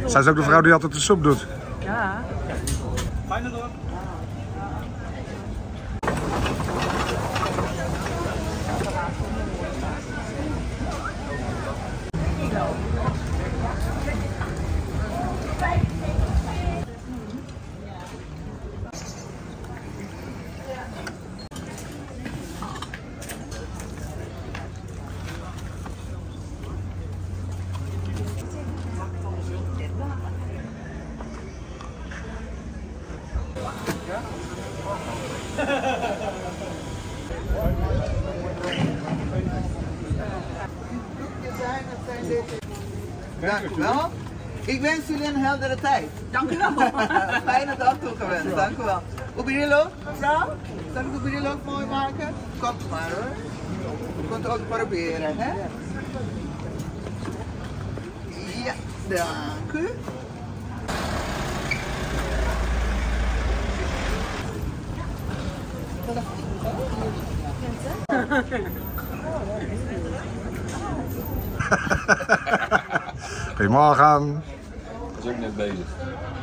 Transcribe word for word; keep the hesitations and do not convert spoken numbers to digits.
Zij is ook de vrouw die altijd de soep doet. Ja. Fijne dorp. Dank u wel. Ik wens jullie een heldere tijd. Dank u wel. Fijne dag toegewenst. Dank u wel. Ubirilo, mevrouw? Zal ik Ubirilo mooi maken? Komt maar hoor. Je kunt het ook proberen, hè? Ja, dank u. Goedemorgen. Dat is ook net bezig.